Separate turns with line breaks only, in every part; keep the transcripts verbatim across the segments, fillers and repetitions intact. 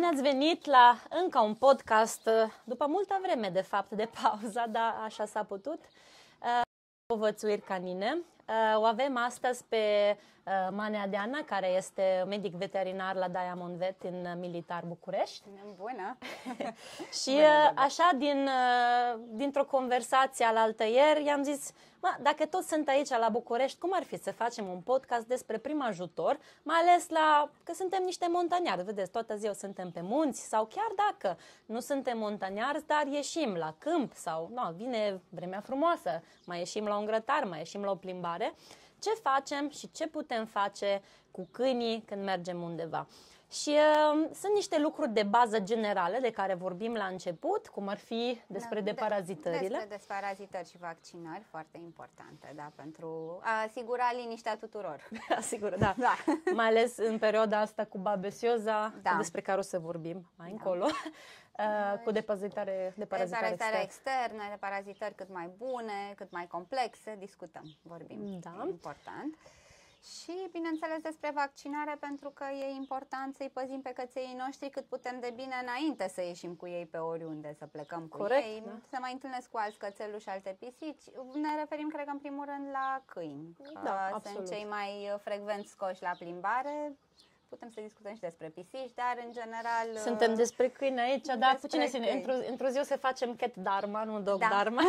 ați venit la încă un podcast, după multă vreme de fapt de pauză, dar așa s-a putut. Povățuiri canine. O avem astăzi pe Manea Deana, care este medic veterinar la Diamond Vet în Militar București.
Bună!
Și Bună, așa, din, dintr-o conversație alaltă ieri, i-am zis, mă, dacă toți sunt aici la București, cum ar fi să facem un podcast despre prim ajutor, mai ales la că suntem niște montaniari, vedeți, toată ziua suntem pe munți, sau chiar dacă nu suntem montaniari, dar ieșim la câmp sau, no, vine vremea frumoasă, mai ieșim la un grătar, mai ieșim la o plimbare. Ce facem și ce putem face cu câinii când mergem undeva? Și uh, sunt niște lucruri de bază generale de care vorbim la început, cum ar fi despre
da,
deparazitările.
Despre desparazitări și vaccinări, foarte importante, da, pentru a asigura liniștea tuturor.
Asigură, da. da. Mai ales în perioada asta cu babesioza, da. despre care o să vorbim mai da. încolo, uh, cu depazitare, deparazitare
externe. externe, deparazitări cât mai bune, cât mai complexe, discutăm, vorbim, da. E important. Și, bineînțeles, despre vaccinare, pentru că e important să-i păzim pe căței noștri cât putem de bine înainte să ieșim cu ei pe oriunde, să plecăm cu
Corect,
ei,
da.
să mai întâlnesc cu alți cățeluși și alte pisici. Ne referim, cred că, în primul rând, la câini, că
da,
sunt cei mai frecvent scoși la plimbare. Putem să discutăm și despre pisici, dar în general...
Suntem despre câini aici, dar cu cine să într-o, într-o zi o să facem cat dharma, nu dog
da.
dharma.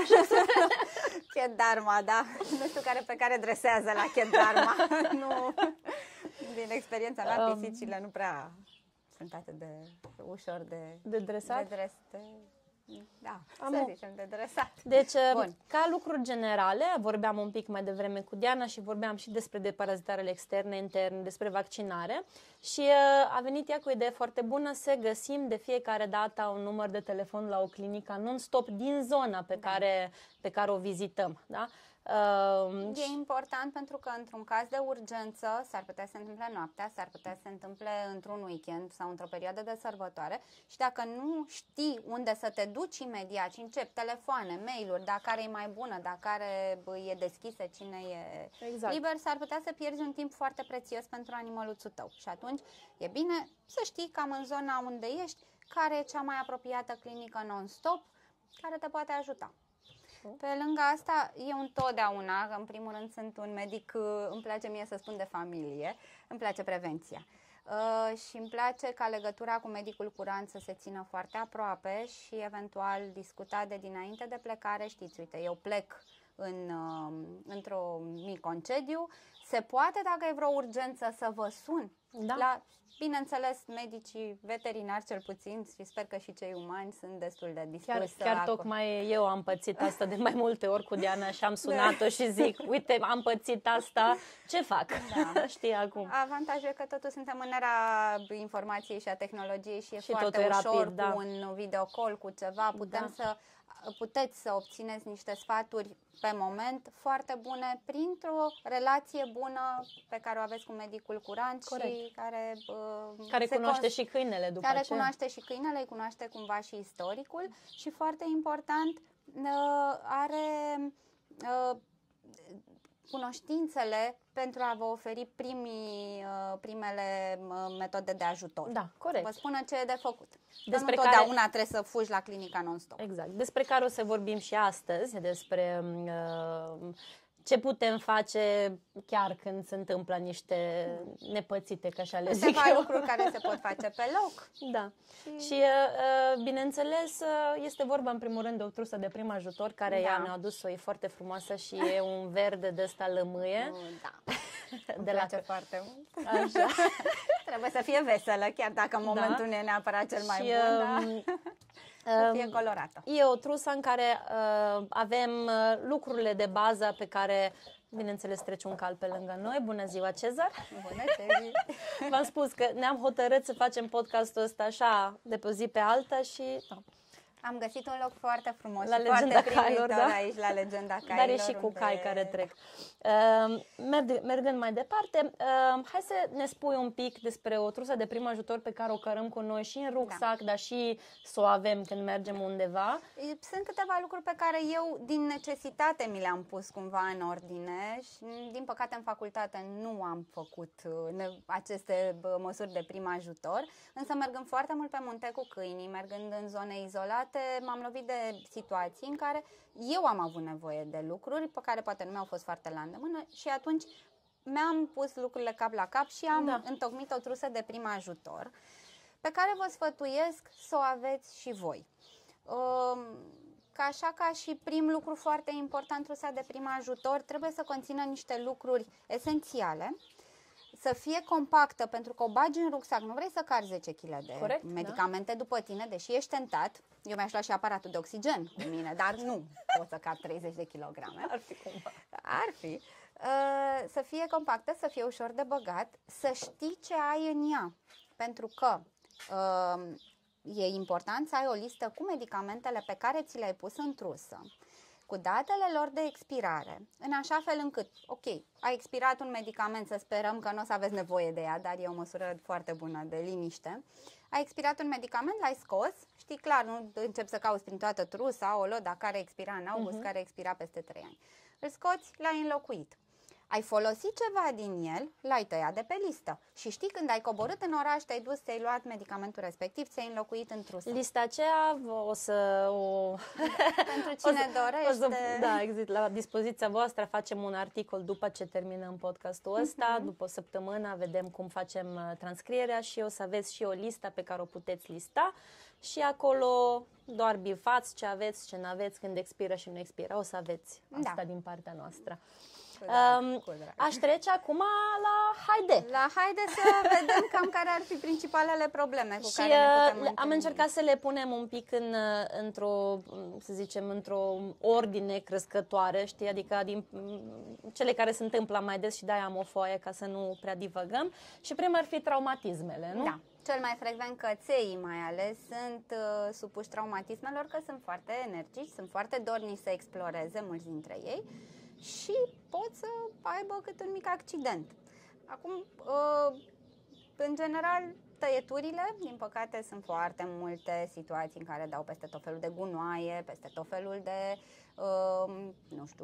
Cat dharma, da. Nu știu care pe care dresează la cat dharma. Nu. Din experiența mea, um, pisicile nu prea sunt atât de ușor de...
De dresat?
De dres, de... Da,
Am
să zicem, de dresat.
Deci, Bun. ca lucruri generale, vorbeam un pic mai devreme cu Diana și vorbeam și despre deparazitările externe, interne, despre vaccinare și a venit ea cu o idee foarte bună să găsim de fiecare dată un număr de telefon la o clinică non-stop din zona pe, da. care, pe care o vizităm. Da?
Uh, e important pentru că într-un caz de urgență s-ar putea să se întâmple noaptea, s-ar putea să se întâmple într-un weekend sau într-o perioadă de sărbătoare și dacă nu știi unde să te duci imediat și începi telefoane, mail-uri, dacă care e mai bună, dacă care e deschisă, cine e exact. liber, s-ar putea să pierzi un timp foarte prețios pentru animăluțul tău și atunci e bine să știi cam în zona unde ești care e cea mai apropiată clinică non-stop care te poate ajuta. Pe lângă asta, eu întotdeauna, că în primul rând sunt un medic, îmi place mie să spun de familie, îmi place prevenția. Uh, și îmi place ca legătura cu medicul curant să se țină foarte aproape și eventual discuta de dinainte de plecare. Știți, uite, eu plec în, uh, într-un mic concediu, se poate dacă e vreo urgență să vă sun
da.
la... Bineînțeles, medicii veterinari cel puțin și sper că și cei umani sunt destul de dispuși.
Chiar, chiar tocmai eu am pățit asta de mai multe ori cu Diana și am sunat-o și zic, uite, am pățit asta, ce fac? Da. Știi acum.
Avantajul e că totuși suntem în era informației și a tehnologiei și e
și
foarte ușor
rapid, da.
cu un videocall, cu ceva, putem da. să puteți să obțineți niște sfaturi pe moment foarte bune printr-o relație bună pe care o aveți cu medicul curant. Corect. Și care uh,
care cunoaște și câinele după
care
aceea.
cunoaște și câinele, îi cunoaște cumva și istoricul și foarte important uh, are uh, cunoștințele pentru a vă oferi primii, primele metode de ajutor.
Da, corect.
Vă spună ce e de făcut.
Despre
nu totdeauna
care...
trebuie să fugi la clinica non-stop.
Exact. Despre care o să vorbim și astăzi, despre uh, ce putem face chiar când se întâmplă niște nepățite, că așa le zic eu.
Câteva lucruri care se pot face pe loc.
Da. Și, și uh, bineînțeles, este vorba în primul rând de o trusă de prim ajutor, care da. ea ne-a adus-o, e foarte frumoasă și e un verde de ăsta lămâie.
Da.
De
la
la
place foarte mult.
Așa.
Trebuie să fie veselă, chiar dacă în momentul da. nu e neapărat cel mai
și,
bun, um, da. Să fie colorată.
E o trusă în care uh, avem uh, lucrurile de bază pe care, bineînțeles, trece un cal pe lângă noi. Bună ziua, Cezar!
Bună, Cezi!
V-am spus că ne-am hotărât să facem podcastul ăsta așa, de pe o zi pe alta și... No.
Am găsit un loc foarte frumos
la
și
Legenda
foarte
Cailor,
primitor
da?
aici la Legenda Cailor.
Dar e și cu
unde...
cai care trec. Uh, merg, mergând mai departe, uh, hai să ne spui un pic despre o trusă de prim ajutor pe care o cărăm cu noi și în rucsac, da. Dar și să o avem când mergem undeva.
Sunt câteva lucruri pe care eu, din necesitate, mi le-am pus cumva în ordine și, din păcate, în facultate nu am făcut aceste măsuri de prim ajutor, însă mergând foarte mult pe munte cu câinii, mergând în zone izolate, m-am lovit de situații în care eu am avut nevoie de lucruri pe care poate nu mi-au fost foarte la îndemână și atunci mi-am pus lucrurile cap la cap și am da. întocmit o trusă de prim ajutor pe care vă sfătuiesc să o aveți și voi. Ca așa ca și prim lucru foarte important, trusa de prim ajutor trebuie să conțină niște lucruri esențiale, să fie compactă, pentru că o bagi în rucsac, nu vrei să cari zece kilograme de Corect, medicamente da? După tine, deși ești tentat. Eu mi-aș lua și aparatul de oxigen cu mine, dar nu pot să car treizeci de kilograme.
Ar fi cumva.
Ar fi. Uh, să fie compactă, să fie ușor de băgat, să știi ce ai în ea, pentru că uh, e important să ai o listă cu medicamentele pe care ți le-ai pus în trusă, cu datele lor de expirare, în așa fel încât, ok, a expirat un medicament, să sperăm că nu o să aveți nevoie de ea, dar e o măsură foarte bună de liniște. A expirat un medicament, l-ai scos, știi clar, nu începi să cauți prin toată trusa, olo, dar care expira în august, uh-huh. care expira peste trei ani. Îl scoți, l-ai înlocuit. Ai folosit ceva din el, l-ai tăiat de pe listă. Și știi, când ai coborât în oraș, te-ai dus, ți-ai luat medicamentul respectiv, ți-ai înlocuit în trusă.
Lista aceea o să o...
Pentru cine o să, dorește.
O să, da, exact. La dispoziția voastră facem un articol după ce terminăm podcastul ăsta. Uh-huh. După o săptămână vedem cum facem transcrierea și o să aveți și o listă pe care o puteți lista. Și acolo doar bifați ce aveți, ce n-aveți, când expiră și nu expiră. O să aveți asta da. Din partea noastră. Um, aș trece acum la haide.
La haide să vedem cam care ar fi principalele probleme cu
și
care ne putem
am întâlni. Încercat să le punem un pic în, într-o, să zicem, într-o ordine crescătoare, știi? Adică din cele care se întâmplă mai des și de-aia am o foaie ca să nu prea divăgăm. Și prima ar fi traumatismele, nu?
Da. Cel mai frecvent, căței mai ales, sunt uh, supuși traumatismelor, că sunt foarte energici, sunt foarte dornici să exploreze, mulți dintre ei, și pot să aibă câte un mic accident. Acum, uh, în general, tăieturile, din păcate, sunt foarte multe situații în care dau peste tot felul de gunoaie, peste tot felul de, uh, nu știu,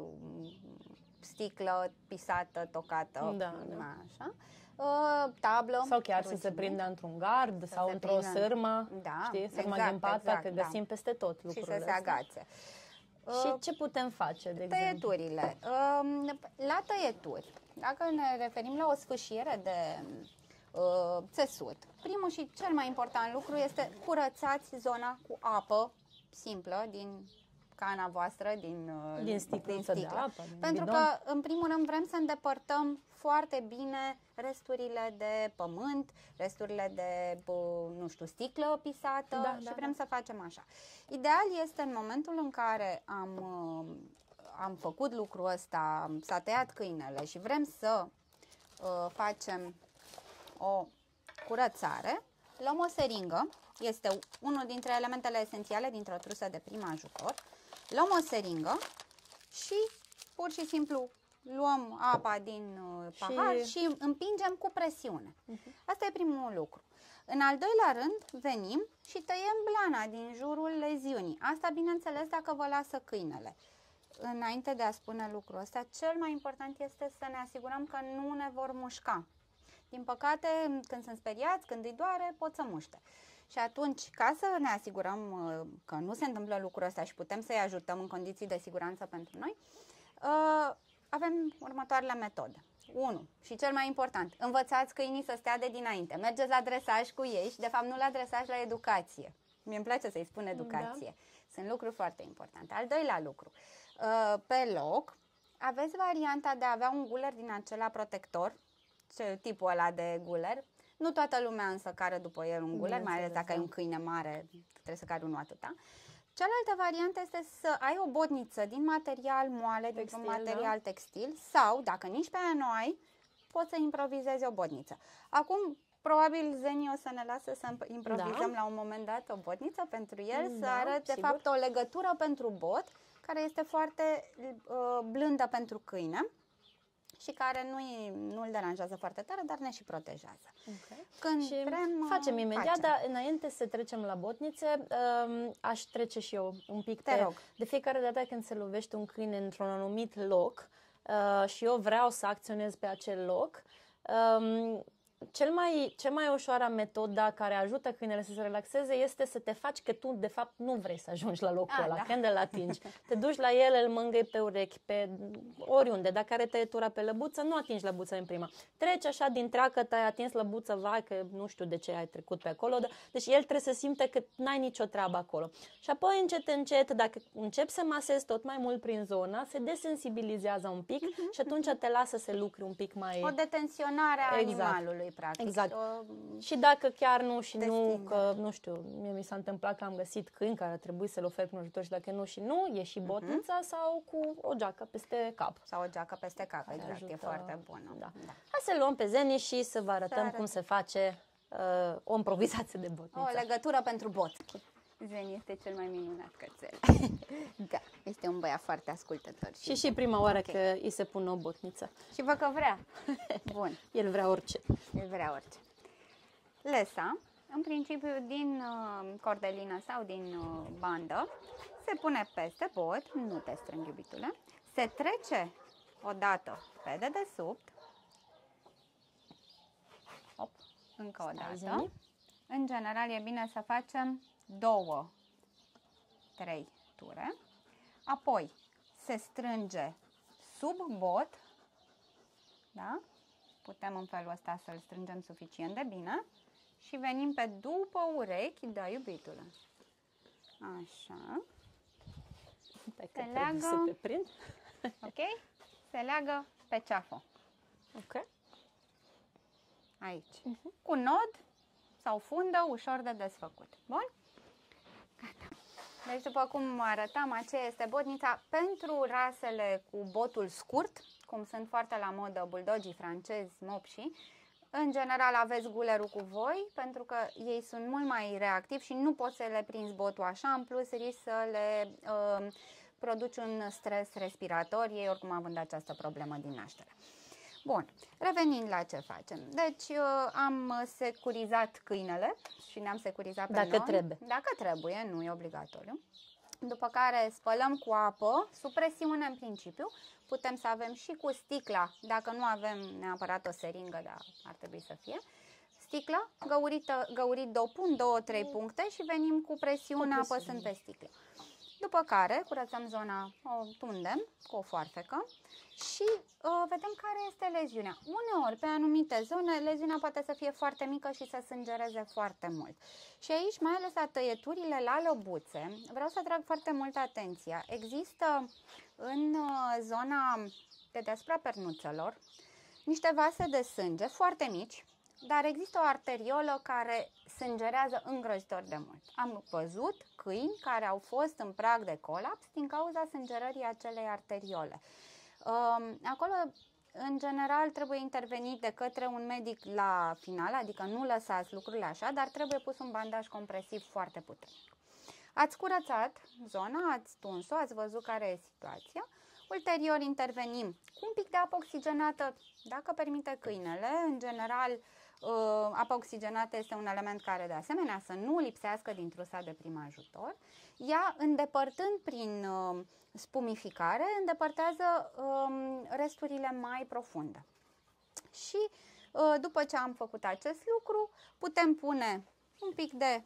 sticlă pisată, tocată,
da, da.
așa. Uh, tablă.
Sau chiar rușine. Să se prindă într-un gard să sau într-o sârmă,
da,
știi? Sârmă
exact,
ghimpată,
exact,
că găsim da. Peste tot lucrurile
și să se agațe.
Și ce putem face, de
tăieturile.
exemplu?
La tăieturi, dacă ne referim la o sfâșiere de uh, țesut, primul și cel mai important lucru este curățați zona cu apă simplă din cana voastră, din,
din sticlă, din sticlă. De apă, din
pentru
bidon.
Că, în primul rând, vrem să îndepărtăm foarte bine resturile de pământ, resturile de, nu știu, sticlă pisată da, și da, vrem da. Să facem așa. Ideal este în momentul în care am, am făcut lucrul ăsta, s-a tăiat câinele și vrem să uh, facem o curățare, luăm o seringă, este unul dintre elementele esențiale dintr-o trusă de prim ajutor. Luăm o seringă și pur și simplu luăm apa din uh, pahar și... și împingem cu presiune. Uh-huh. Asta e primul lucru. În al doilea rând, venim și tăiem blana din jurul leziunii. Asta, bineînțeles, dacă vă lasă câinele. Înainte de a spune lucrul ăsta, cel mai important este să ne asigurăm că nu ne vor mușca. Din păcate, când sunt speriați, când îi doare, pot să muște. Și atunci, ca să ne asigurăm că nu se întâmplă lucrul ăsta și putem să-i ajutăm în condiții de siguranță pentru noi, avem următoarele metode. unu. Și cel mai important, învățați câinii să stea de dinainte. Mergeți la dresaj cu ei și, de fapt, nu la dresaj, la educație. Mie îmi place să-i spun educație. Da. Sunt lucruri foarte importante. Al doilea lucru, pe loc, aveți varianta de a avea un guler din acela protector, tipul ăla de guler. Nu toată lumea însă care după el un guler, mai ales dacă ai un câine mare, trebuie să cari unul atâta. Cealaltă variantă este să ai o bodniță din material moale, dintr-un material da? textil, sau, dacă nici pe aia nu ai, poți să improvizezi o bodniță. Acum, Probabil Zeni o să ne lasă să improvizăm
Da.
la un moment dat o botniță pentru el, să
Da,
arăt de
sigur.
fapt o legătură pentru bot, care este foarte uh, blândă pentru câine și care nu-i, nu-l deranjează foarte tare, dar ne și protejează.
Okay.
Când
Și
vrem,
facem imediat,
facem.
dar înainte să trecem la botnițe, um, aș trece și eu un pic
Te
pe...
rog.
De fiecare dată când se lovește un câine într-un anumit loc uh, și eu vreau să acționez pe acel loc, um, cel mai, cea mai ușoară metodă care ajută câinele să se relaxeze este să te faci că tu de fapt nu vrei să ajungi la locul
A,
ăla,
da.
când îl atingi. Te duci la el, îl mângâi pe urechi, pe oriunde. Dacă are tăietura pe lăbuță, nu atingi lăbuța în prima. Treci așa din treacă, te-ai atins lăbuță, vai că nu știu de ce ai trecut pe acolo. Deci el trebuie să simte că n-ai nicio treabă acolo. Și apoi încet, încet, dacă începi să masezi tot mai mult prin zona, se desensibilizează un pic și atunci te lasă să lucri un pic mai...
O detenționare a
Exact.
animalului, practic.
Exact.
O...
Și dacă chiar nu și nu,
Destindere.
că nu știu, mie mi s-a întâmplat că am găsit câini care a trebuit să le ofer prin ajutor și dacă nu și nu, e și botnița uh-huh. sau cu o geacă peste cap.
Sau o geacă peste cap,
Care
exact,
ajută.
e foarte bună.
Da.
Da.
Hai să luăm pe Zeni și să vă arătăm
arăt.
cum se face uh, o improvizație de botniță.
O legătură pentru bot. Zeni este cel mai minunat cățel. Da, este un băiat foarte ascultător.
Și și prima oară
Ok.
că îi se pune o botniță.
Și văd că vrea. Bun,
El vrea orice.
el vrea orice. Lesa, în principiu din uh, cordelină sau din uh, bandă, se pune peste bot, nu te strâng, iubitule, se trece odată pe dedesubt, hop, încă o
Stai,
dată.
Zeni.
În general e bine să facem două, trei ture, apoi se strânge sub bot, da? Putem în felul ăsta să-l strângem suficient de bine și venim pe după urechi, da, iubitule. Așa,
Stai că
Se
trebuie
leagă.
să te prind.
ok? Se leagă pe ceafă,
Ok.
aici, uh-huh. cu nod sau fundă ușor de desfăcut. Bun? Gata. Deci, după cum arătam, aceea este botnița pentru rasele cu botul scurt, cum sunt foarte la modă buldogii francezi, mopșii. În general aveți gulerul cu voi, pentru că ei sunt mult mai reactivi și nu poți să le prinzi botul așa, în plus risc să le uh, produci un stres respirator, ei oricum având această problemă din naștere. Bun, revenind la ce facem. Deci uh, am securizat câinele și ne-am securizat pe
Dacă
noi.
trebuie.
Dacă trebuie, nu e obligatoriu. După care spălăm cu apă, sub presiune în principiu. Putem să avem și cu sticla, dacă nu avem neapărat o seringă, dar ar trebui să fie. Sticla, găurită, găurit dopul în două trei puncte și venim cu presiune
Cu
apăsând pe sticlă. După care curățăm zona, o tundem cu o foarfecă și uh, vedem care este leziunea. Uneori, pe anumite zone, leziunea poate să fie foarte mică și să sângereze foarte mult. Și aici, mai ales la tăieturile la lăbuțe, vreau să atrag foarte mult atenția. Există în uh, zona de deasupra pernuțelor niște vase de sânge foarte mici, dar există o arteriolă care sângerează îngrozitor de mult. Am văzut câini care au fost în prag de colaps din cauza sângerării acelei arteriole. Acolo, în general, trebuie intervenit de către un medic la final, adică nu lăsați lucrurile așa, dar trebuie pus un bandaj compresiv foarte puternic. Ați curățat zona, ați tuns-o, ați văzut care e situația. Ulterior intervenim cu un pic de apă oxigenată, dacă permite câinele. În general, apa oxigenată este un element care de asemenea să nu lipsească din trusa de prim ajutor. Ea, îndepărtând prin spumificare, îndepărtează resturile mai profunde. Și după ce am făcut acest lucru, putem pune un pic de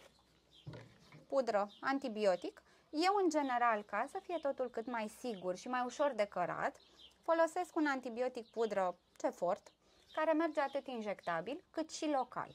pudră antibiotic. Eu, în general, ca să fie totul cât mai sigur și mai ușor de cărat, folosesc un antibiotic pudră Cefort, care merge atât injectabil cât și local.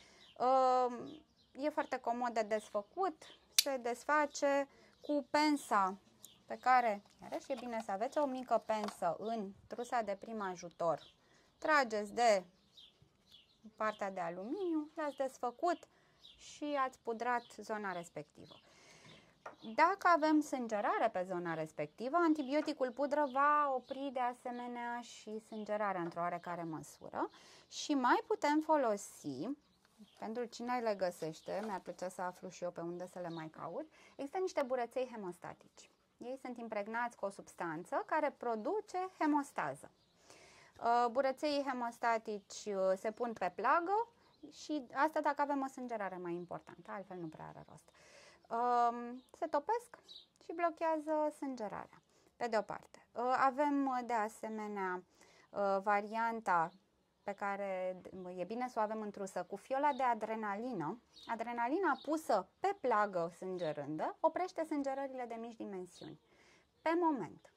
E foarte comod de desfăcut, se desface cu pensa pe care, iarăși e bine să aveți o mică pensă în trusa de prim ajutor. Trageți de partea de aluminiu, l-ați desfăcut și ați pudrat zona respectivă. Dacă avem sângerare pe zona respectivă, antibioticul pudră va opri de asemenea și sângerarea într-o oarecare măsură și mai putem folosi, pentru cine le găsește, mi-ar plăcea să aflu și eu pe unde să le mai caut, există niște burăței hemostatici. Ei sunt impregnați cu o substanță care produce hemostază. Burăței hemostatici se pun pe plagă și asta dacă avem o sângerare mai importantă, altfel nu prea are rost. Se topesc și blochează sângerarea, pe de o parte. Avem de asemenea varianta pe care e bine să o avem întrusă cu fiola de adrenalină. Adrenalina pusă pe plagă sângerândă oprește sângerările de mici dimensiuni, pe moment.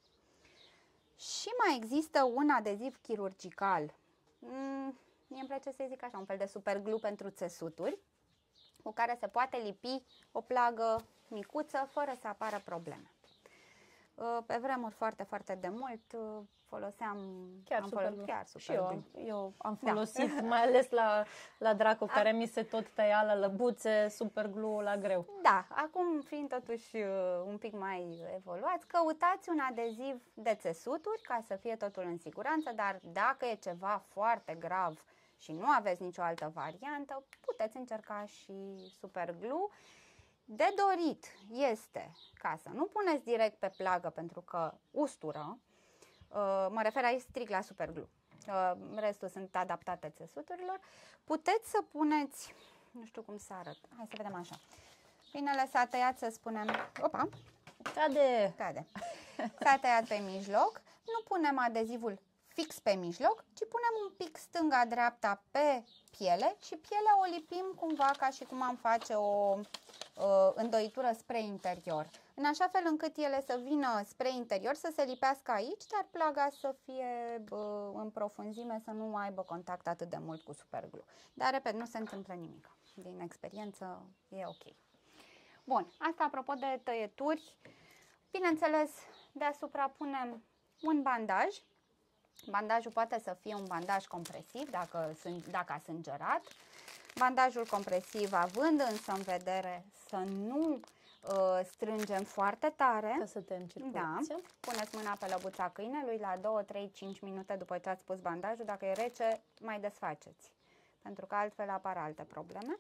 Și mai există un adeziv chirurgical, mm, mie îmi place să zic așa, un fel de superglu pentru țesuturi, cu care se poate lipi o plagă micuță fără să apară probleme. Pe vremuri foarte, foarte de mult foloseam
chiar
am
super,
folosit, chiar super
și eu am, eu am folosit, da. mai ales la, la Draco, care a... mi se tot tăia la lăbuțe, super glue la greu.
Da, acum fiind totuși un pic mai evoluați, căutați un adeziv de țesuturi ca să fie totul în siguranță, dar dacă e ceva foarte grav și nu aveți nicio altă variantă, puteți încerca și super glue. De dorit este ca să nu puneți direct pe plagă pentru că ustură, mă refer aici strict la superglue, restul sunt adaptate țesuturilor, puteți să puneți, nu știu cum să arăt, hai să vedem așa, pinele s-a tăiat, să spunem, opa,
cade,
cade, s-a tăiat pe mijloc, nu punem adezivul fix pe mijloc, ci punem un pic stânga-dreapta pe piele și pielea o lipim cumva ca și cum am face o uh, îndoitură spre interior, în așa fel încât ele să vină spre interior, să se lipească aici, dar plaga să fie uh, în profunzime, să nu aibă contact atât de mult cu superglue. Dar, repet, nu se întâmplă nimic. Din experiență e ok. Bun, asta apropo de tăieturi. Bineînțeles, deasupra punem un bandaj. Bandajul poate să fie un bandaj compresiv dacă, dacă a sângerat. Bandajul compresiv având însă în vedere să nu uh, strângem foarte tare.
Să se tem circulația.
Da. Puneți mâna pe lăbuța câinelui la doi, trei, cinci minute după ce ați pus bandajul. Dacă e rece, mai desfaceți, pentru că altfel apar alte probleme.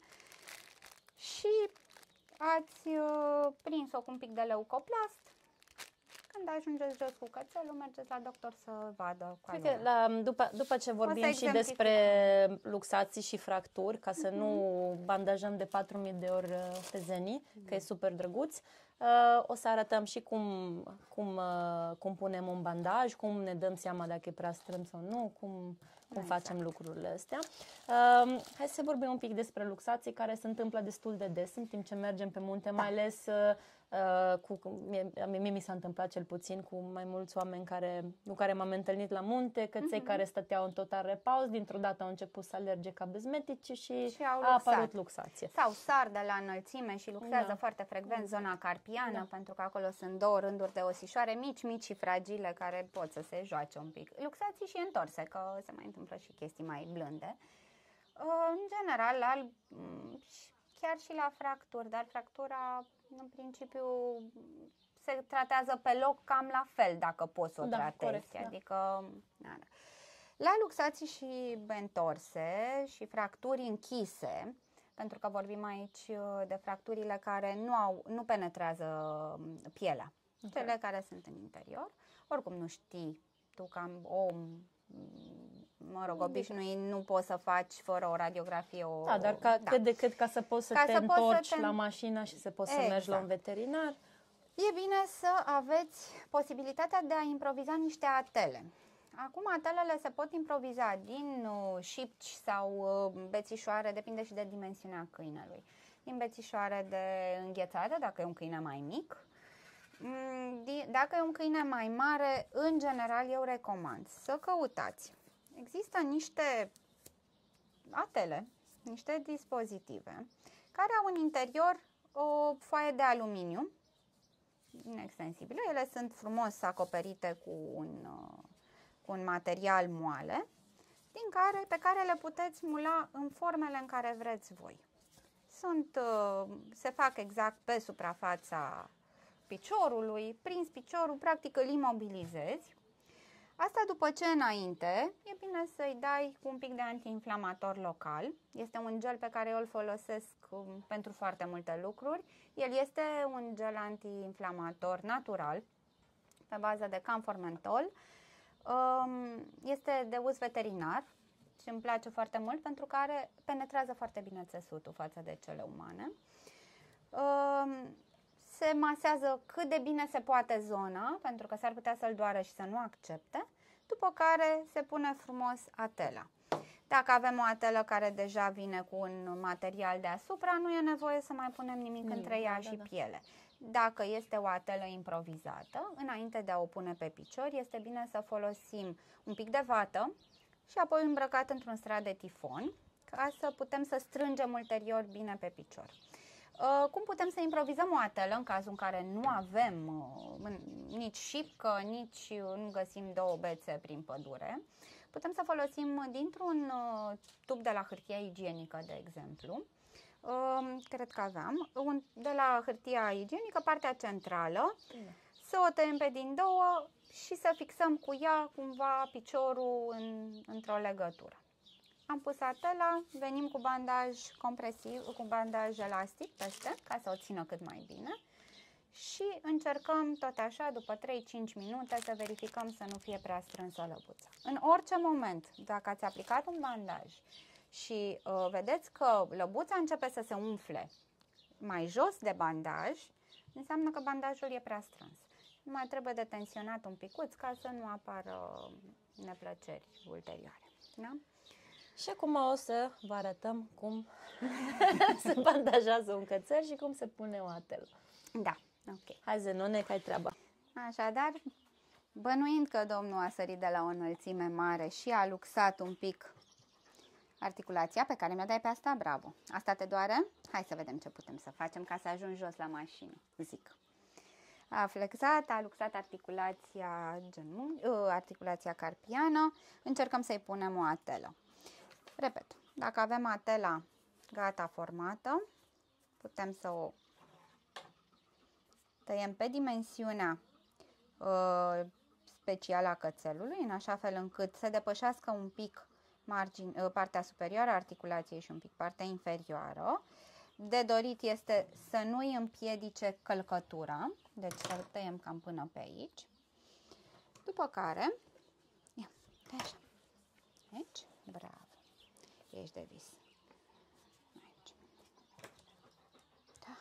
Și ați uh, prins-o cu un pic de leucoplast. Când ajungeți jos cu cățelul, mergeți la doctor să vadă.
Uite, la, după, după ce vorbim și despre luxații și fracturi, ca să mm-hmm. nu bandajăm de patru mii de ori tezenii, mm-hmm. că e super drăguț, uh, o să arătăm și cum, cum, uh, cum punem un bandaj, cum ne dăm seama dacă e prea strâmt sau nu, cum, cum exact. facem lucrurile astea. Uh, hai să vorbim un pic despre luxații care se întâmplă destul de des în timp ce mergem pe munte, da. mai ales... Uh, Uh, cu, mie, mie mi s-a întâmplat cel puțin cu mai mulți oameni care, cu care m-am întâlnit la munte, căței mm-hmm. care stăteau în total repaus, dintr-o dată au început să alerge ca bezmetici și, și a apărut luxație.
Sau sar de la înălțime și luxează da. foarte frecvent exact. zona carpiană, da. pentru că acolo sunt două rânduri de osișoare mici, mici și fragile care pot să se joace un pic. Luxații și întorse, că se mai întâmplă și chestii mai blânde. În general, la, chiar și la fracturi, dar fractura în principiu se tratează pe loc cam la fel dacă poți să o da, tratezi. Corect, adică, da. Da. La luxații și întorse și fracturi închise, pentru că vorbim aici de fracturile care nu, au, nu penetrează pielea, okay. cele care sunt în interior, oricum nu știi tu cam om, mă rog, obișnuit, nu poți să faci fără o radiografie. O,
da, dar ca, da. cât de cât ca să poți să ca te să întorci să te... la mașină și să poți exact. să mergi la un veterinar.
E bine să aveți posibilitatea de a improviza niște atele. Acum atelele se pot improviza din uh, șipci sau uh, bețișoare, depinde și de dimensiunea câinelui. Din bețișoare de înghețată, dacă e un câine mai mic. Dacă e un câine mai mare, în general eu recomand să căutați. Există niște atele, niște dispozitive care au în interior o foaie de aluminiu inextensibilă. Ele sunt frumos acoperite cu un, cu un material moale, din care, pe care le puteți mula în formele în care vreți voi. Sunt, se fac exact pe suprafața piciorului, prinzi piciorul, practic îl imobilizezi. Asta după ce înainte e bine să-i dai un pic de antiinflamator local. Este un gel pe care eu îl folosesc pentru foarte multe lucruri. El este un gel antiinflamator natural pe bază de camformentol. Este de uz veterinar și îmi place foarte mult pentru că are, penetrează foarte bine țesutul față de cele umane. Se masează cât de bine se poate zona, pentru că s-ar putea să-l doară și să nu accepte, după care se pune frumos atela. Dacă avem o atelă care deja vine cu un material deasupra, nu e nevoie să mai punem nimic mm, între ea da, și da, piele. Dacă este o atelă improvizată, înainte de a o pune pe picior, este bine să folosim un pic de vată și apoi îmbrăcat într-un strat de tifon, ca să putem să strângem ulterior bine pe picior. Cum putem să improvizăm o atelă în cazul în care nu avem nici șipcă, nici nu găsim două bețe prin pădure? Putem să folosim dintr-un tub de la hârtie igienică, de exemplu. Cred că aveam. De la hârtia igienică, partea centrală, să o tăiem pe din două și să fixăm cu ea cumva piciorul în, într-o legătură. Am pus atela, venim cu bandaj compresiv, cu bandaj elastic peste, ca să o țină cât mai bine și încercăm tot așa, după trei-cinci minute, să verificăm să nu fie prea strânsă lăbuța. În orice moment, dacă ați aplicat un bandaj și uh, vedeți că lăbuța începe să se umfle mai jos de bandaj, înseamnă că bandajul e prea strâns. Nu mai trebuie de tensionat un picuț ca să nu apară neplăceri ulterioare. Da?
Și acum o să vă arătăm cum se bandajează un cățel și cum se pune o atelă.
Da, ok.
Hai, Zenone, că ai treaba.
Așadar, bănuind că domnul a sărit de la o înălțime mare și a luxat un pic articulația pe care mi-o dai pe asta, bravo. Asta te doare? Hai să vedem ce putem să facem ca să ajungi jos la mașină, zic. A flexat, a luxat articulația, genunchi, articulația carpiană, încercăm să-i punem o atelă. Repet, dacă avem atela gata formată, putem să o tăiem pe dimensiunea uh, specială a cățelului, în așa fel încât să depășească un pic margine, uh, partea superioară a articulației și un pic partea inferioară. De dorit este să nu îi împiedice călcătura, deci să tăiem cam până pe aici. După care, ia, așa, aici, bravo. Ești de vis. Aici. Da.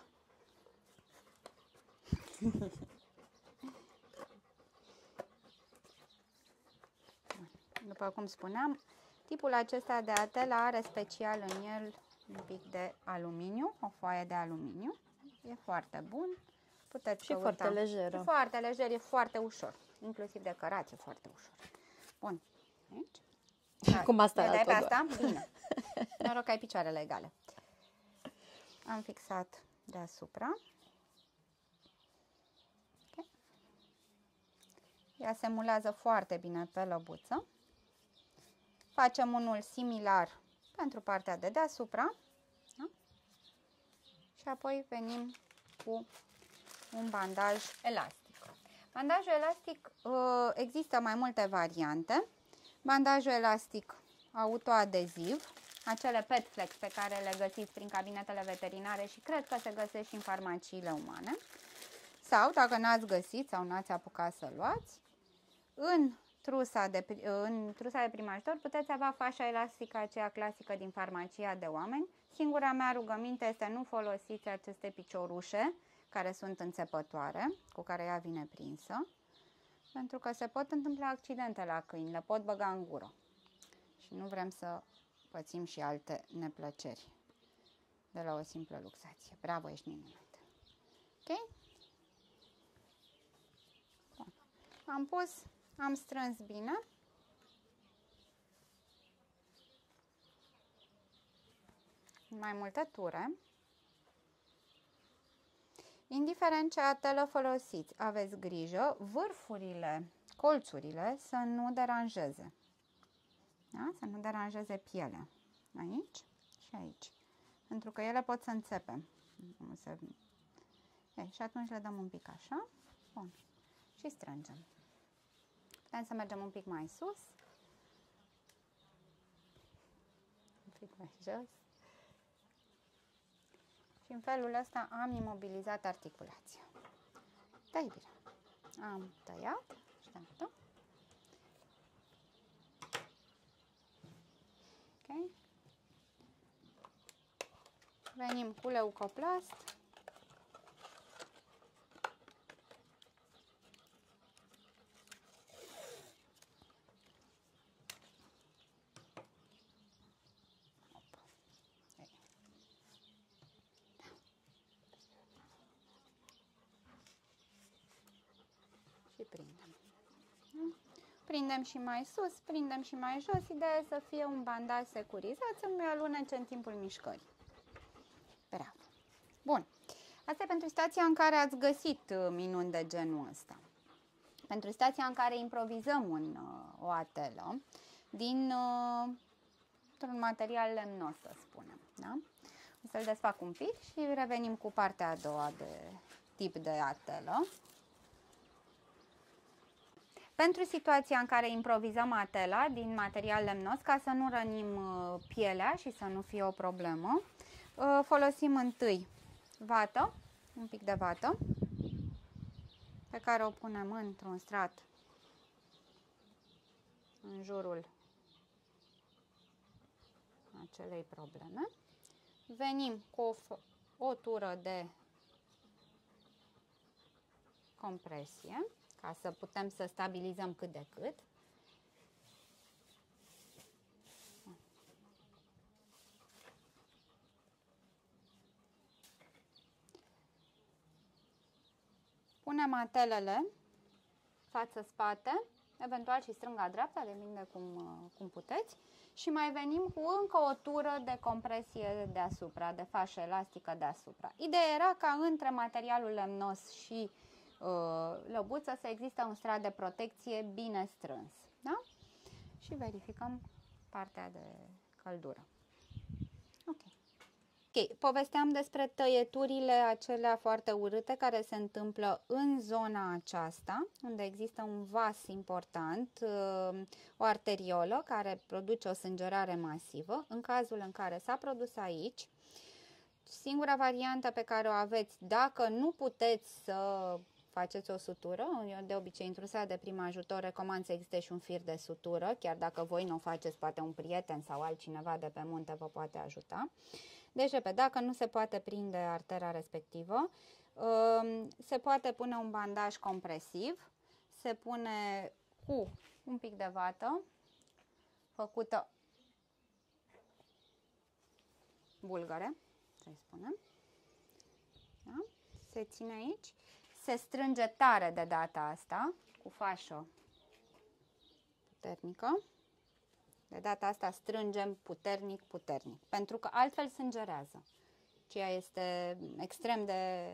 După cum spuneam, tipul acesta de atela are special în el un pic de aluminiu, o foaie de aluminiu. E foarte bun. Puteți
și foarte lejeră.
E foarte lejer, e foarte ușor. Inclusiv de cărat e foarte ușor. Bun. Aici.
Da, cum asta
dai pe asta? Bine. Noroc că ai picioarele egale. Am fixat deasupra. Okay. Ea se mulează foarte bine pe lăbuță. Facem unul similar pentru partea de deasupra. Da? Și apoi venim cu un bandaj elastic. Bandajul elastic există mai multe variante. Bandajul elastic autoadeziv, acele Petflex pe care le găsiți prin cabinetele veterinare și cred că se găsesc și în farmaciile umane. Sau, dacă n-ați găsit sau n-ați apucat să luați, în trusa de, în trusa de prim ajutor puteți avea fașa elastică aceea clasică din farmacia de oameni. Singura mea rugăminte este nu folosiți aceste piciorușe care sunt înțepătoare, cu care ea vine prinsă, pentru că se pot întâmpla accidente la câini, le pot băga în gură și nu vrem să pățim și alte neplăceri de la o simplă luxație. Bravo, ești minunat! Ok? Bun. Am pus, am strâns bine. Mai multe ture. Indiferent ce atelă folosiți, aveți grijă, vârfurile, colțurile să nu deranjeze. Da? Să nu deranjeze pielea. Aici și aici. Pentru că ele pot să înțepe. Okay, și atunci le dăm un pic așa. Bun. Și strângem. Putem să mergem un pic mai sus. Un pic mai jos. Și în felul ăsta am imobilizat articulația. Da, iubire. Am tăiat. Așteaptă. Ok. Venim cu leucoplast. Și prindem. Prindem și mai sus, prindem și mai jos. Ideea e să fie un bandaj securizat, să nu-i alunece în timpul mișcării. Bravo. Bun. Asta e pentru situația în care ați găsit minuni de genul ăsta. Pentru situația în care improvizăm un, o atelă din uh, un material lemnos, să spunem. Da? O să-l desfac un pic și revenim cu partea a doua de tip de atelă. Pentru situația în care improvizăm atela din material lemnos, ca să nu rănim uh, pielea și să nu fie o problemă, uh, folosim întâi vată, un pic de vată, pe care o punem într-un strat în jurul acelei probleme. Venim cu o, o tură de compresie, ca să putem să stabilizăm cât de cât. Punem atelele față-spate, eventual și stânga-dreapta, depinde cum, cum puteți. Și mai venim cu încă o tură de compresie deasupra, de fașă elastică deasupra. Ideea era ca între materialul lemnos și uh, lăbuță să existe un strat de protecție bine strâns. Da? Și verificăm partea de căldură. Ok. Ok, povesteam despre tăieturile acelea foarte urâte care se întâmplă în zona aceasta, unde există un vas important, o arteriolă care produce o sângerare masivă. În cazul în care s-a produs aici, singura variantă pe care o aveți, dacă nu puteți să faceți o sutură, eu de obicei intrusea de prim ajutor recomand să existe și un fir de sutură, chiar dacă voi nu o faceți, poate un prieten sau altcineva de pe munte vă poate ajuta. Deci, repet, dacă nu se poate prinde artera respectivă, se poate pune un bandaj compresiv, se pune cu un pic de vată făcută bulgare, să-i spunem. Da? Se ține aici, se strânge tare de data asta, cu fașă puternică. De data asta strângem puternic, puternic, pentru că altfel sângerează. Ceea este extrem de...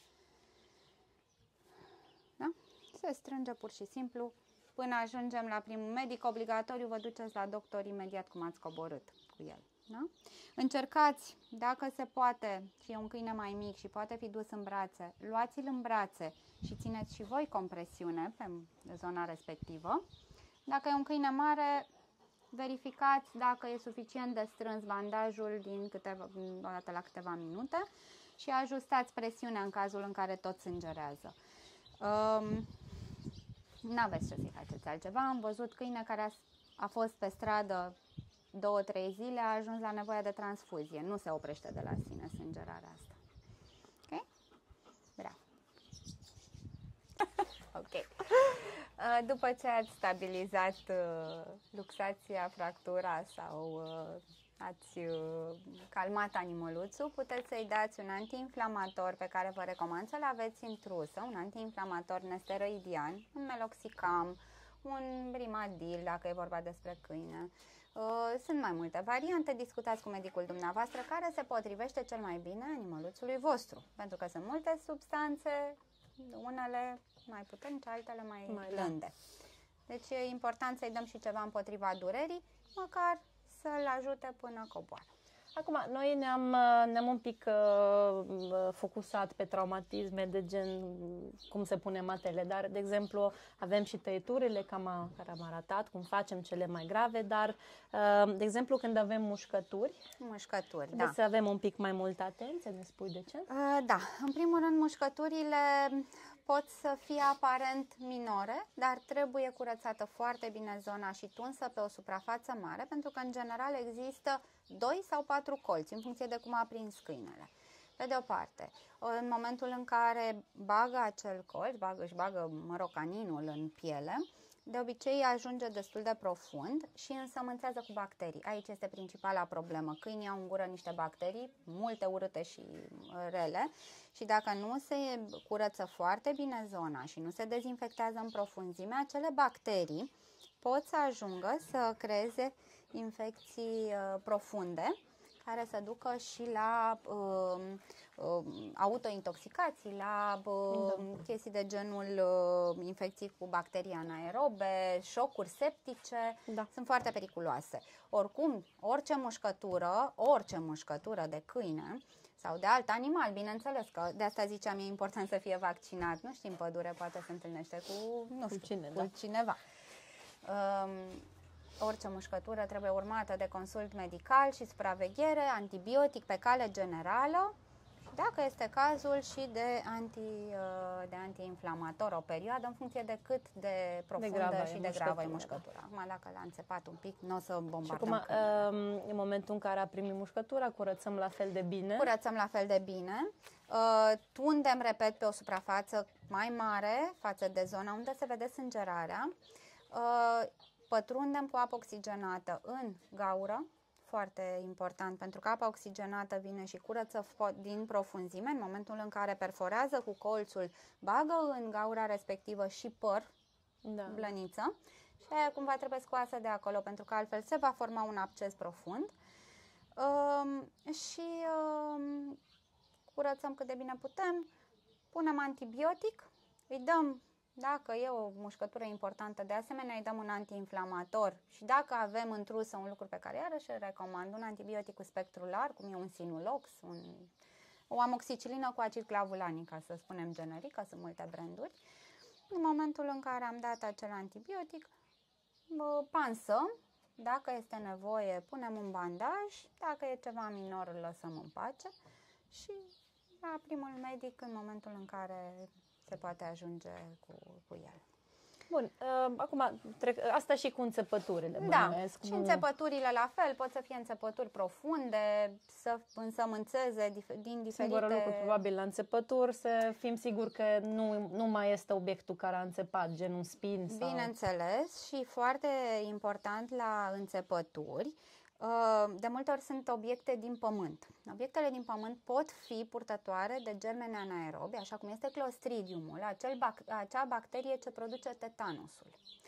Da? Se strânge pur și simplu până ajungem la primul medic. Obligatoriu vă duceți la doctor imediat cum ați coborât cu el. Da? Încercați, dacă se poate, și e un câine mai mic și poate fi dus în brațe, luați-l în brațe și țineți și voi compresiune pe zona respectivă. Dacă e un câine mare, verificați dacă e suficient de strâns bandajul din câteva, o dată la câteva minute și ajustați presiunea în cazul în care tot sângerează. Um, N-aveți ce să-i faceți altceva. Am văzut câine care a, a fost pe stradă două, trei zile, a ajuns la nevoia de transfuzie. Nu se oprește de la sine sângerarea asta. Ok? Bravo. Ok. După ce ați stabilizat luxația, fractura sau ați calmat animăluțul, puteți să-i dați un antiinflamator pe care vă recomand să-l aveți intrusă, un antiinflamator nesteroidian, un meloxicam, un brimadil, dacă e vorba despre câine. Sunt mai multe variante, discutați cu medicul dumneavoastră care se potrivește cel mai bine animăluțului vostru, pentru că sunt multe substanțe, unele mai puternice, altele mai, mai blânde. Da. Deci e important să-i dăm și ceva împotriva durerii, măcar să-l ajute până coboară.
Acum, noi ne-am, ne-am un pic uh, focusat pe traumatisme de gen cum se pune matele, dar, de exemplu, avem și tăieturile, cam a, care am arătat, cum facem cele mai grave, dar, uh, de exemplu, când avem mușcături,
mușcături,
trebuie
da.
să avem un pic mai multă atenție, ne spui de ce?
Uh, da, în primul rând, mușcăturile pot să fie aparent minore, dar trebuie curățată foarte bine zona și tunsă pe o suprafață mare, pentru că în general există doi sau patru colți, în funcție de cum a prins câinele. Pe de o parte, în momentul în care bagă acel colț, bagă, își bagă, mă rog, caninul în piele, de obicei ajunge destul de profund și însămânțează cu bacterii. Aici este principala problemă. Câinii au în gură niște bacterii, multe urâte și rele, și dacă nu se curăță foarte bine zona și nu se dezinfectează în profunzime, acele bacterii pot să ajungă să creeze infecții uh, profunde, care să ducă și la uh, uh, autointoxicații, la uh, da. chestii de genul uh, infecții cu bacterii anaerobe, șocuri septice, da. Sunt foarte periculoase. Oricum, orice mușcătură, orice mușcătură de câine sau de alt animal, bineînțeles că de asta ziceam, e important să fie vaccinat. Nu știi, în pădure poate se întâlnește cu, nu știu, cu, cine, cu da. cineva. Um, Orice mușcătură trebuie urmată de consult medical și supraveghere, antibiotic pe cale generală, dacă este cazul și de, anti, de antiinflamator o perioadă, în funcție de cât de profundă de și de gravă e mușcătura. Acum, dacă l-a înțepat un pic, nu o să bombardăm.
Și acum, în momentul în care a primit mușcătura, curățăm la fel de bine?
Curățăm la fel de bine. Tundem, repet, pe o suprafață mai mare față de zona unde se vede sângerarea. Pătrundem cu apă oxigenată în gaură, foarte important, pentru că apa oxigenată vine și curăță din profunzime. În momentul în care perforează cu colțul, bagă în gaura respectivă și păr, da. blăniță, și aia cumva trebuie scoasă de acolo, pentru că altfel se va forma un absces profund. Um, și um, curățăm cât de bine putem, punem antibiotic, îi dăm. Dacă e o mușcătură importantă, de asemenea îi dăm un antiinflamator și dacă avem întrusă un lucru pe care iarăși îl recomand, un antibiotic cu spectru larg, cum e un Sinulox, un, o amoxicilină cu acid clavulanic, ca să spunem generic, că sunt multe branduri. În momentul în care am dat acel antibiotic, pansăm, dacă este nevoie punem un bandaj, dacă e ceva minor îl lăsăm în pace și la primul medic în momentul în care se poate ajunge cu, cu el.
Bun, uh, acum, trec, asta și cu înțepăturile.
Da, bănuiesc, și nu... înțepăturile la fel, pot să fie înțepături profunde, să însămânțeze dif- din diferite...
Singurul lucru, probabil, la înțepături, să fim siguri că nu, nu mai este obiectul care a înțepat, gen un spin sau...
Bineînțeles, și foarte important la înțepături, de multe ori sunt obiecte din pământ. Obiectele din pământ pot fi purtătoare de germeni anaerobi, așa cum este Clostridiumul, acel bac- acea bacterie ce produce tetanusul.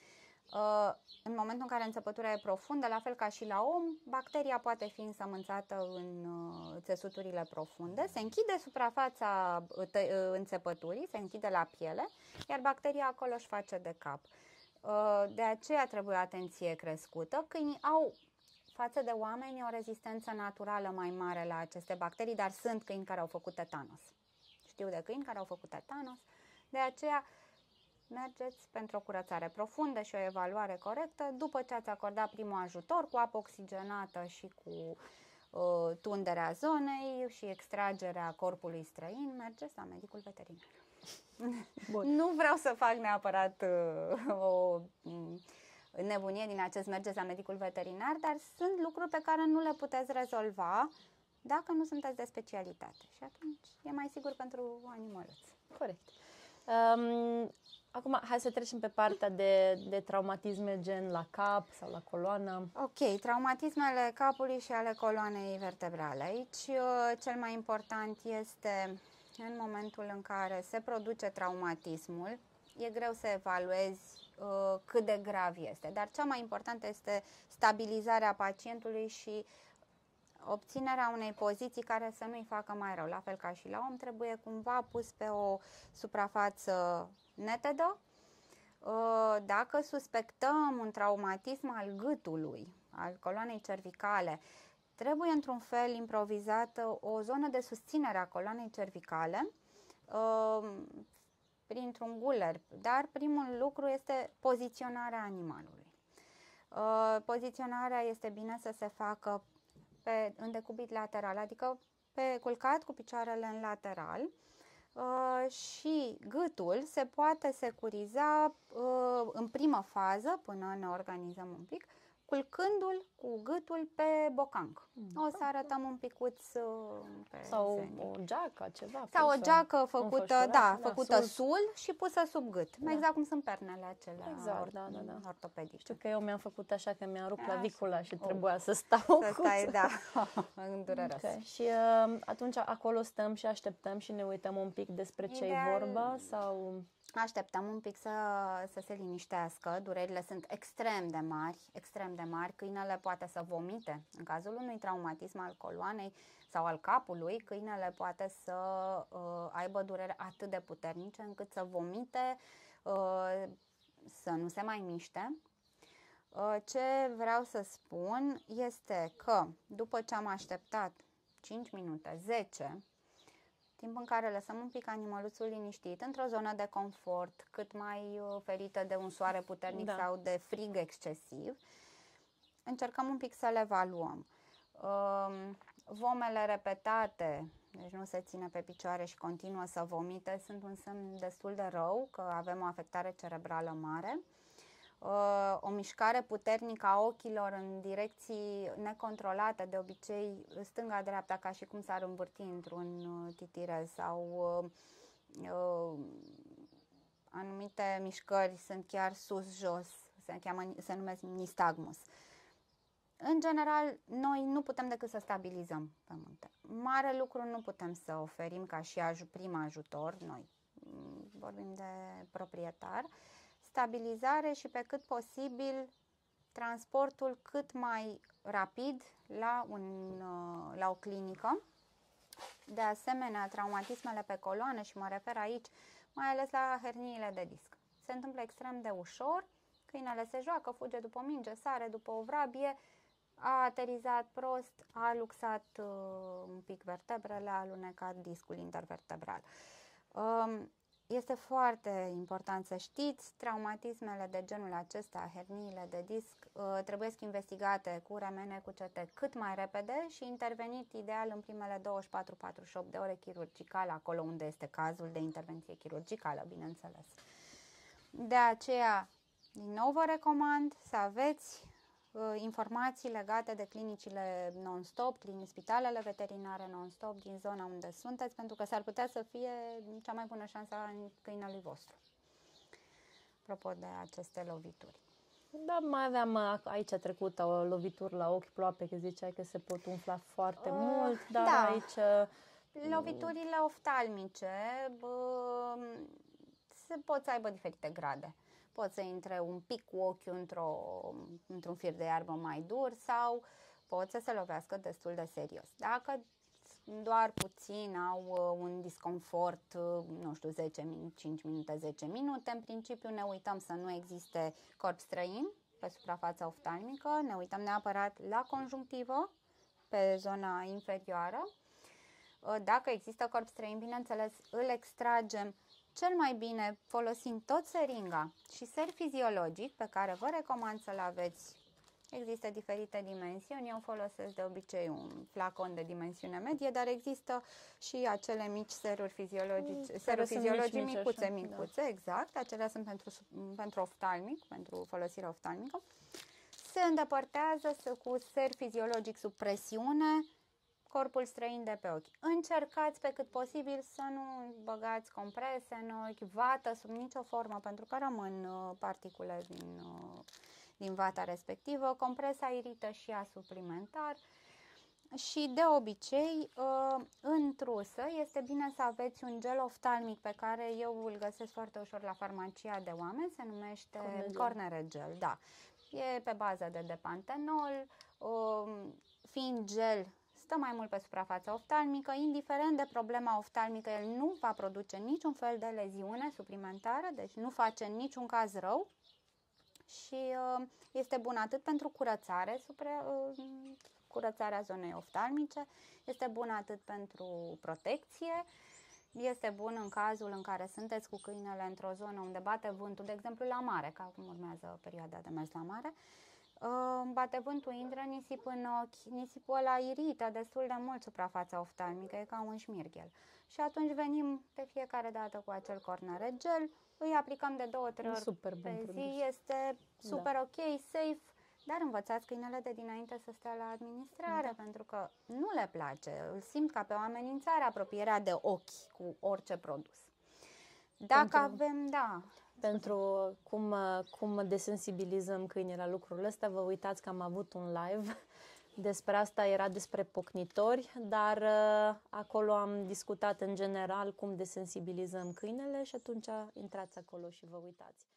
În momentul în care înțepătura e profundă, la fel ca și la om, bacteria poate fi însămânțată în țesuturile profunde, se închide suprafața înțepăturii, se închide la piele, iar bacteria acolo își face de cap. De aceea trebuie atenție crescută. Câinii au față de oameni o rezistență naturală mai mare la aceste bacterii, dar sunt câini care au făcut tetanos. Știu de câini care au făcut tetanos, de aceea mergeți pentru o curățare profundă și o evaluare corectă. După ce ați acordat primul ajutor cu apă oxigenată și cu uh, tunderea zonei și extragerea corpului străin, mergeți la medicul veterinar. Bun. Nu vreau să fac neapărat uh, o... Um, nebunie din acest mergeți la medicul veterinar, dar sunt lucruri pe care nu le puteți rezolva dacă nu sunteți de specialitate. Și atunci e mai sigur pentru animăluți.
Corect. Um, acum, hai să trecem pe partea de, de traumatisme gen la cap sau la coloană.
Ok, traumatismele capului și ale coloanei vertebrale. Aici cel mai important este în momentul în care se produce traumatismul, e greu să evaluezi uh, cât de grav este, dar cea mai importantă este stabilizarea pacientului și obținerea unei poziții care să nu-i facă mai rău. La fel ca și la om, trebuie cumva pus pe o suprafață netedă. Uh, dacă suspectăm un traumatism al gâtului, al coloanei cervicale, Trebuie într-un fel improvizată o zonă de susținere a coloanei cervicale uh, printr-un guler, dar primul lucru este poziționarea animalului. Uh, poziționarea este bine să se facă pe, în decubit lateral, adică pe culcat cu picioarele în lateral. Uh, și gâtul se poate securiza uh, în primă fază, până ne organizăm un pic, culcându-l cu gâtul pe bocanc. Mm. O să arătăm un picuț uh, pe
sau
Zeni.
o geacă, ceva.
Sau o geacă făcută, da,
da,
făcută
sul.
sul și pusă sub gât. Da. Exact cum sunt pernele acelea
exact, da, da, da.
ortopedice.
Știu că eu mi-am făcut așa că mi-a rupt clavicula și
oh.
trebuia să stau
Să stai, da, îndureros.
Okay. Și uh, atunci acolo stăm și așteptăm și ne uităm un pic despre ce e vorba sau...
Așteptăm un pic să, să se liniștească, durerile sunt extrem de mari, extrem de mari, câinele poate să vomite. În cazul unui traumatism al coloanei sau al capului, câinele poate să uh, aibă durere atât de puternice încât să vomite, uh, să nu se mai miște. Uh, ce vreau să spun este că după ce am așteptat cinci minute, zece, timp în care lăsăm un pic animăluțul liniștit într-o zonă de confort, cât mai ferită de un soare puternic da. sau de frig excesiv, încercăm un pic să-l evaluăm. Vomele repetate, deci nu se ține pe picioare și continuă să vomite, sunt un semn destul de rău că avem o afectare cerebrală mare. O mișcare puternică a ochilor în direcții necontrolate, de obicei stânga-dreapta, ca și cum s-ar învârti într-un titirel, sau uh, anumite mișcări sunt chiar sus-jos, se, cheamă, se numesc nistagmus. În general, noi nu putem decât să stabilizăm pe munte. Mare lucru nu putem să oferim ca și aj- prim ajutor, noi vorbim de proprietar, stabilizare și pe cât posibil transportul cât mai rapid la, un, la o clinică. De asemenea, traumatismele pe coloană, și mă refer aici mai ales la herniile de disc. Se întâmplă extrem de ușor, câinele se joacă, fuge după o minge, sare după o vrabie, a aterizat prost, a luxat uh, un pic vertebrele, a alunecat discul intervertebral. Um, Este foarte important să știți, traumatismele de genul acesta, herniile de disc, trebuie să investigate cu remene, cu C T cât mai repede și intervenit ideal în primele douăzeci și patru patruzeci și opt de ore chirurgicale, acolo unde este cazul de intervenție chirurgicală, bineînțeles. De aceea, din nou vă recomand să aveți informații legate de clinicile non-stop, spitalele veterinare non-stop din zona unde sunteți, pentru că s-ar putea să fie cea mai bună șansă a câinelui vostru. Apropo de aceste lovituri.
Da, mai aveam aici trecut o lovitură la ochi ploape, că ziceai că se pot umfla foarte uh, mult, dar
da.
aici...
Loviturile oftalmice bă, se pot să aibă diferite grade. Pot să intre un pic cu ochiul într-o, într-un fir de iarbă mai dur sau pot să se lovească destul de serios. Dacă doar puțin au un disconfort, nu știu, zece minute, cinci minute, zece minute, în principiu ne uităm să nu existe corp străin pe suprafața oftalmică, ne uităm neapărat la conjunctivă, pe zona inferioară. Dacă există corp străin, bineînțeles, îl extragem cel mai bine folosind tot seringa și ser fiziologic, pe care vă recomand să-l aveți. Există diferite dimensiuni, eu folosesc de obicei un flacon de dimensiune medie, dar există și acele mici seruri fiziologice, mm, seruri fiziologice mici, micuțe, așa, micuțe, da. Exact, acelea sunt pentru, pentru oftalmic, pentru folosirea oftalmică. Se îndepărtează cu ser fiziologic sub presiune corpul străin de pe ochi. Încercați pe cât posibil să nu băgați comprese în ochi, vată sub nicio formă, pentru că rămân uh, particule din, uh, din vata respectivă. Compresa irită și ea suplimentar. Și de obicei, uh, în trusă, este bine să aveți un gel oftalmic pe care eu îl găsesc foarte ușor la farmacia de oameni, se numește Corneregel, da. E pe bază de depantenol, uh, fiind gel, stă mai mult pe suprafața oftalmică, indiferent de problema oftalmică, el nu va produce niciun fel de leziune suplimentară, deci nu face în niciun caz rău și uh, este bun atât pentru curățare supra, uh, curățarea zonei oftalmice, este bun atât pentru protecție, este bun în cazul în care sunteți cu câinele într-o zonă unde bate vântul, de exemplu la mare, că acum urmează perioada de mers la mare, bate vântul, intră nisip în ochi, nisipul ăla irită destul de mult suprafața oftalmică, e ca un șmirghel. Și atunci venim de fiecare dată cu acel cornere gel, îi aplicăm de două, trei ori
super
pe zi,
produs.
Este super
da.
ok, safe, dar învățați câinele de dinainte să stea la administrare, da. pentru că nu le place, îl simt ca pe o amenințare apropierea de ochi cu orice produs. Dacă pentru... avem, da...
Pentru cum, cum desensibilizăm câinii la lucrurile astea, vă uitați că am avut un live despre asta, era despre pocnitori, dar uh, acolo am discutat în general cum desensibilizăm câinele și atunci intrați acolo și vă uitați.